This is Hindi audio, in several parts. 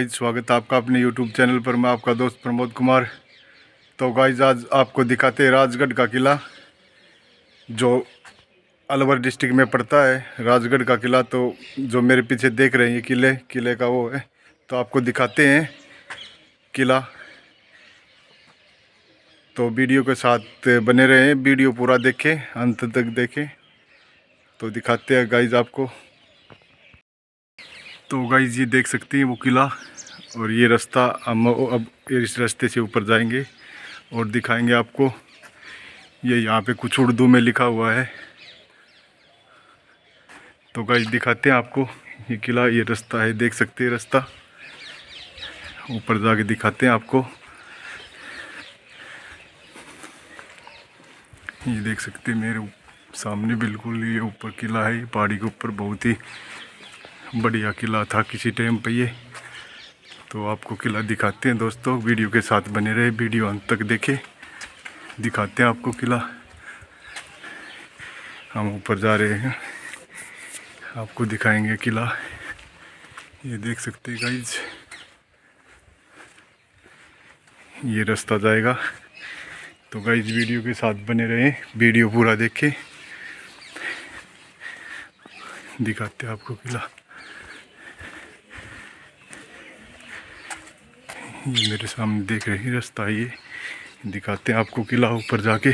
स्वागत है आपका अपने YouTube चैनल पर। मैं आपका दोस्त प्रमोद कुमार। तो गाइज आज आपको दिखाते हैं राजगढ़ का किला, जो अलवर डिस्ट्रिक्ट में पड़ता है। राजगढ़ का किला तो जो मेरे पीछे देख रहे हैं ये किले का वो है। तो आपको दिखाते हैं किला, तो वीडियो के साथ बने रहें, वीडियो पूरा देखें, अंत तक देखें। तो दिखाते हैं गाइज आपको। तो गाइज ये देख सकते हैं वो किला, और ये रास्ता हम अब इस रास्ते से ऊपर जाएंगे और दिखाएंगे आपको। ये यहाँ पे कुछ उर्दू में लिखा हुआ है। तो गाइस दिखाते हैं आपको ये किला, ये रास्ता है, देख सकते हैं रास्ता। ऊपर जाके दिखाते हैं आपको। ये देख सकते हैं मेरे सामने बिल्कुल ये ऊपर किला है, पहाड़ी के ऊपर। बहुत ही बढ़िया किला था किसी टाइम पे ये। तो आपको किला दिखाते हैं दोस्तों, वीडियो के साथ बने रहे, वीडियो अंत तक देखें। दिखाते हैं आपको किला। हम ऊपर जा रहे हैं, आपको दिखाएंगे किला। ये देख सकते हैं गाइज, ये रास्ता जाएगा। तो गाइज वीडियो के साथ बने रहें, वीडियो पूरा देखें। दिखाते हैं आपको किला। ये मेरे सामने देख रहे हैं रास्ता, ये दिखाते हैं आपको किला ऊपर जाके।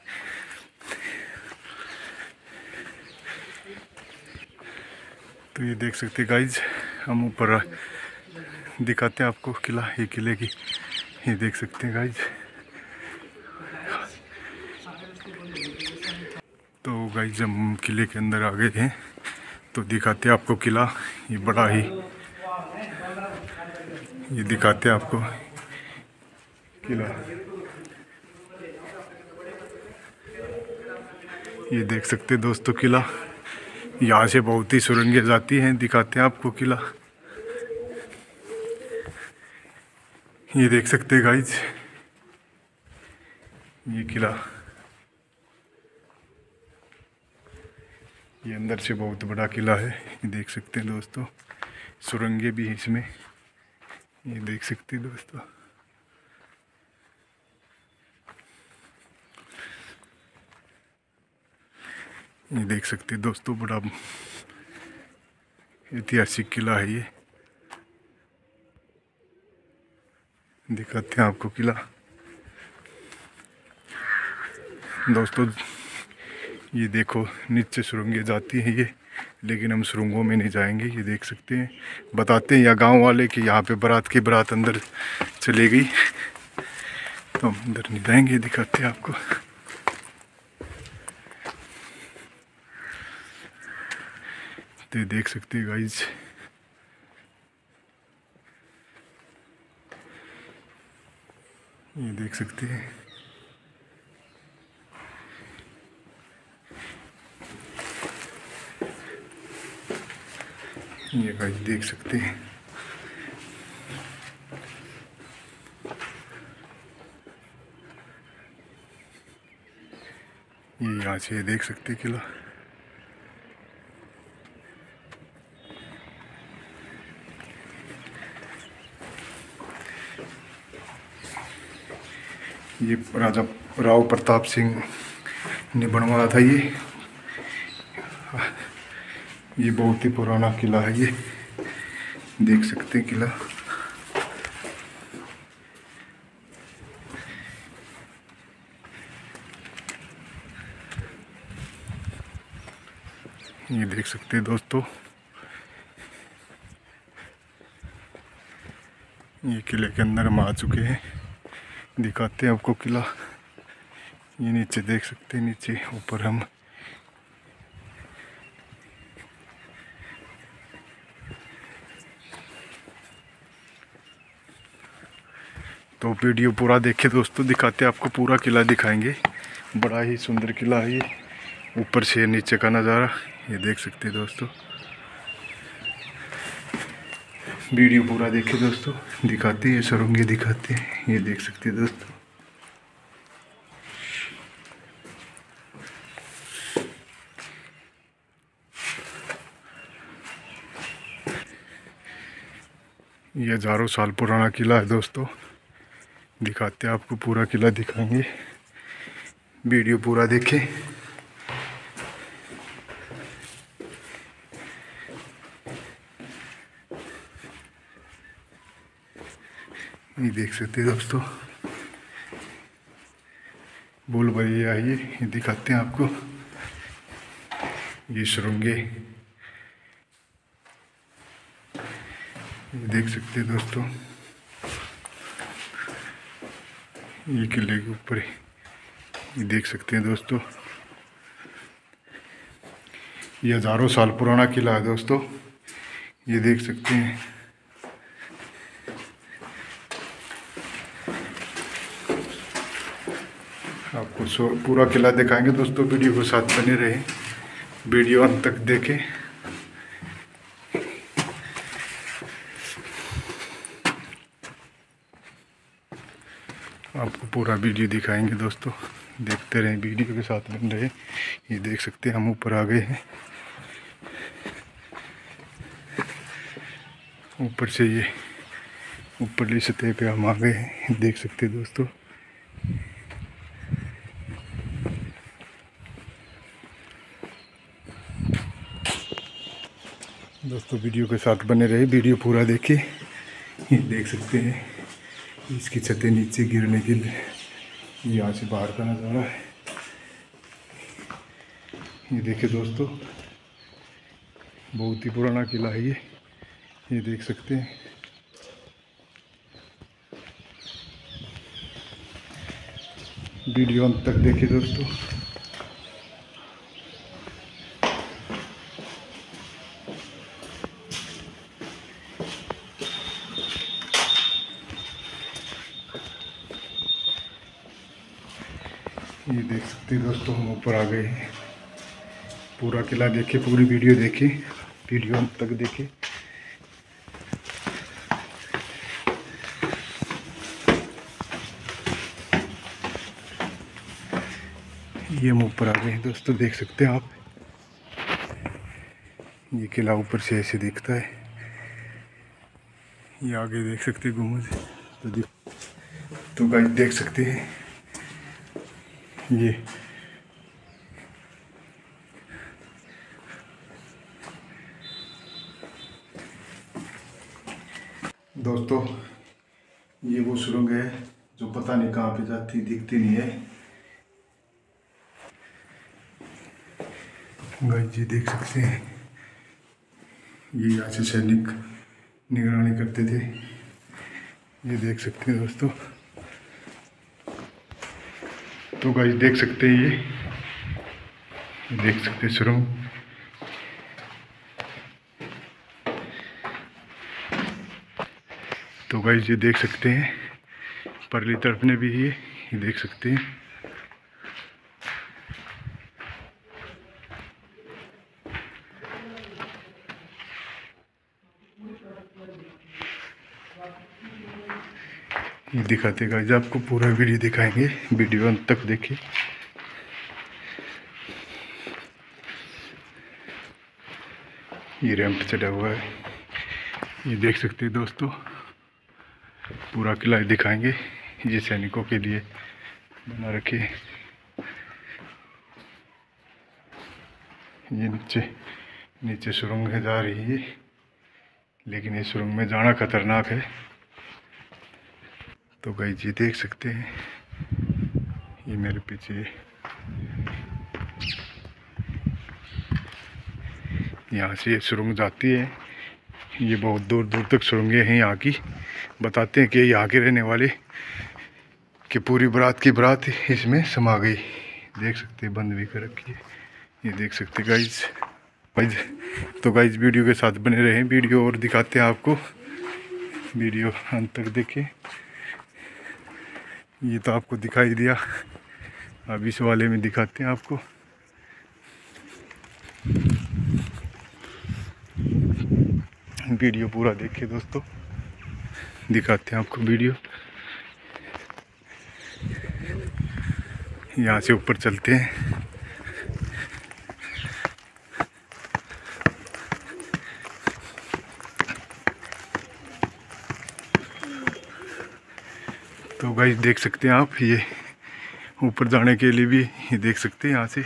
तो ये देख सकते हैं गाइज, हम ऊपर दिखाते हैं आपको किला, ये किले की। ये देख सकते हैं गाइज। तो गाइज हम किले के अंदर आ गए हैं, तो दिखाते हैं आपको किला। ये बड़ा ही, ये दिखाते हैं आपको किला। ये देख सकते हैं दोस्तों किला। यहाँ से बहुत ही सुरंगें जाती हैं, दिखाते हैं आपको किला। ये देख सकते हैं गाइज, ये किला। ये अंदर से बहुत बड़ा किला है, ये देख सकते हैं दोस्तों। सुरंगें भी हैं इसमें, ये देख सकते हैं दोस्तों। ये देख सकते हैं दोस्तों, बड़ा ऐतिहासिक किला है ये। दिखाते हैं आपको किला दोस्तों। ये देखो नीचे सुरंगें जाती हैं ये, लेकिन हम सुरंगों में नहीं जाएंगे। ये देख सकते हैं, बताते हैं या गांव वाले कि यहाँ पे बारात अंदर चले गई, तो हम अंदर नहीं जाएंगे। दिखाते हैं आपको। तो देख सकते हैं गाइज, ये देख सकते हैं। ये गाइज देख सकते हैं। ये यहाँ से देख सकते हैं किला। ये राजा राव प्रताप सिंह ने बनवाया था ये बहुत ही पुराना किला है ये, देख सकते हैं किला। ये देख सकते हैं दोस्तों, ये किले के अंदर हम आ चुके हैं। दिखाते हैं आपको किला। ये नीचे देख सकते हैं, नीचे ऊपर हम। तो वीडियो पूरा देखे दोस्तों, दिखाते हैं आपको पूरा किला दिखाएंगे। बड़ा ही सुंदर किला है ये, ऊपर से नीचे का नज़ारा ये देख सकते हैं दोस्तों। वीडियो पूरा देखे दोस्तों, दिखाते हैं सुरंगें, दिखाते हैं। ये देख सकते हैं दोस्तों। ये हज़ारों साल पुराना किला है दोस्तों। दिखाते हैं आपको, पूरा किला दिखाएंगे, वीडियो पूरा देखें। ये देख सकते हैं दोस्तों, बोल भैया आइए, ये दिखाते हैं आपको। ये सुरंगे, ये देख सकते हैं दोस्तों, ये किले के ऊपर ये देख सकते हैं दोस्तों। ये हज़ारों साल पुराना किला है दोस्तों, ये देख सकते हैं। आपको पूरा किला दिखाएंगे दोस्तों, वीडियो के साथ बने रहे, वीडियो अंत तक देखें। आपको पूरा वीडियो दिखाएंगे दोस्तों, देखते रहें, वीडियो के साथ बन रहे। ये देख सकते हैं हम ऊपर आ गए हैं, ऊपर से ये ऊपरली सतह पे हम आ गए हैं, देख सकते हैं दोस्तों। दोस्तों वीडियो के साथ बने रहे, वीडियो पूरा देखिए। ये देख सकते हैं इसकी छतें नीचे गिरने के लिए, यहाँ से बाहर का नज़ारा है। ये देखिए दोस्तों, बहुत ही पुराना किला है ये देख सकते हैं। वीडियो अंत तक देखिए दोस्तों। ये देख सकते हैं दोस्तों, हम ऊपर आ गए हैं। पूरा किला देखिए, पूरी वीडियो देखिए, वीडियो अंत तक देखिए। ये हम ऊपर आ गए हैं दोस्तों, देख सकते हैं आप। ये किला ऊपर से ऐसे दिखता है। ये आगे देख सकते हैं गुम्बद, तो गाइस देख सकते हैं ये दोस्तों, ये वो सुरंग है जो पता नहीं कहाँ पे जाती, दिखती नहीं है। गाइस जी देख सकते हैं, ये यहाँ से सैनिक निगरानी करते थे। ये देख सकते हैं दोस्तों, तो गाइस देख सकते हैं, ये देख सकते हैं सुरंग। तो गाइस ये देख सकते हैं, परली तरफ ने भी ये देख सकते हैं। ये दिखाते गाइस, आपको पूरा वीडियो दिखाएंगे, वीडियो अंत तक देखिए। ये रैंप चढ़ा हुआ है, ये देख सकते हैं दोस्तों, पूरा किला दिखाएंगे। ये सैनिकों के लिए बना रखे। ये नीचे सुरंग है जा रही है, लेकिन ये सुरंग में जाना खतरनाक है। तो गाइस ये देख सकते हैं, ये मेरे पीछे यहाँ से ये सुरंग जाती है। ये बहुत दूर दूर तक सुरंगें हैं यहाँ की। बताते हैं कि यहाँ के रहने वाले कि पूरी बारात की बारात इसमें समा गई। देख सकते हैं, बंद भी कर रखी है। ये देख सकते गाइस। तो गाइस वीडियो के साथ बने रहें, वीडियो और दिखाते हैं आपको, वीडियो अंत तक देखें। ये तो आपको दिखाई दिया, अब इस वाले में दिखाते हैं आपको। वीडियो पूरा देखिए दोस्तों, दिखाते हैं आपको वीडियो। यहाँ से ऊपर चलते हैं। तो गाइस देख सकते हैं आप, ये ऊपर जाने के लिए भी ये देख सकते हैं यहाँ से।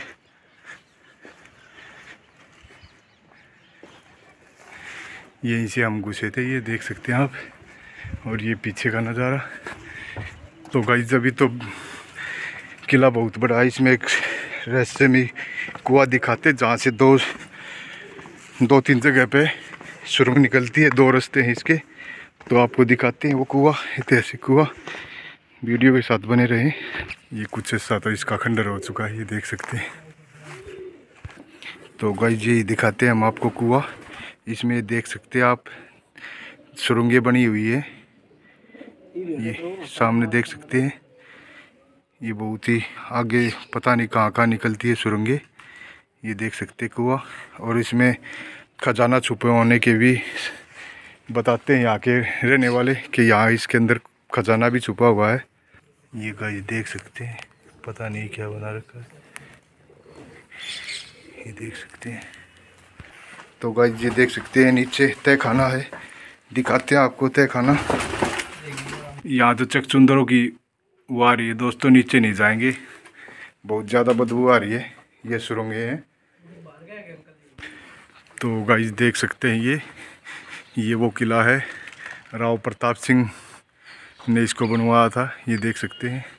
यहीं से हम घुसे थे, ये देख सकते हैं आप। और ये पीछे का नज़ारा। तो गाइस अभी तो किला बहुत बड़ा है, इसमें एक रास्ते में कुआं दिखाते जहाँ से दो तीन जगह पे सुरंग निकलती है। 2 रास्ते हैं इसके, तो आपको दिखाते हैं वो कुआं, ऐतिहासिक कुआं। वीडियो के साथ बने रहें। ये कुछ ऐसा तो इसका खंडर हो चुका है, ये देख सकते हैं। तो गाइस ये दिखाते हैं हम आपको कुआं। इसमें देख सकते हैं आप सुरंगें बनी हुई है, ये सामने देख सकते हैं। ये बहुत ही आगे पता नहीं कहाँ निकलती है सुरंगें, ये देख सकते हैं कुआं। और इसमें खजाना छुपे होने के भी बताते हैं यहाँ के रहने वाले कि यहाँ इसके अंदर खजाना भी छुपा हुआ है। ये गाइस देख सकते हैं, पता नहीं क्या बना रखा है, ये देख सकते हैं। तो गाइस ये देख सकते हैं नीचे तह खाना है, दिखाते हैं आपको तह खाना। यहाँ तो चकचुंदरों की वो आ रही है दोस्तों, नीचे नहीं जाएंगे, बहुत ज़्यादा बदबू आ रही है। ये सुरंगें हैं। तो गाइस देख सकते हैं ये वो किला है, राव प्रताप सिंह ने इसको बनवाया था, ये देख सकते हैं।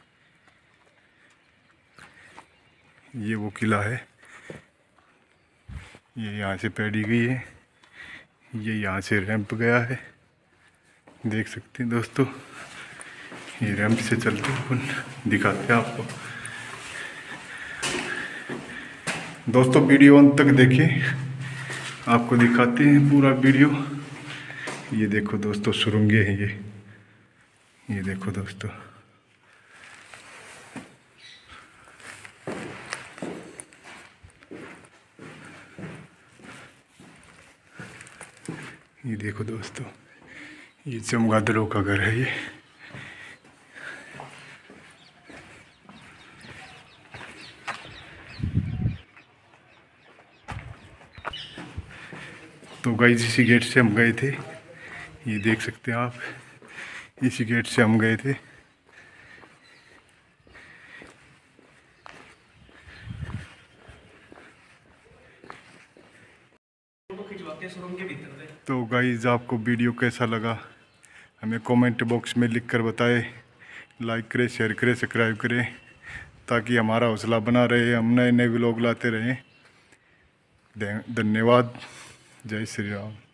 ये वो किला है, ये यहाँ से पैड़ी गई है, ये यहाँ से रैंप गया है, देख सकते हैं दोस्तों। ये रैंप से चलते अपन दिखाते हैं आपको। दोस्तों वीडियो अंत तक देखिए, आपको दिखाते हैं पूरा वीडियो। ये देखो दोस्तों सुरंगें हैं ये देखो दोस्तों। ये देखो दोस्तों, ये चमगादड़ों का घर है ये। तो गाइस इसी गेट से हम गए थे, ये देख सकते हैं आप, इसी गेट से हम गए थे। तो गाइस आपको वीडियो कैसा लगा हमें कमेंट बॉक्स में लिख कर बताएं। लाइक करें, शेयर करें, सब्सक्राइब करें, ताकि हमारा हौसला बना रहे, हम नए नए व्लॉग लाते रहें। धन्यवाद। जय श्री राम।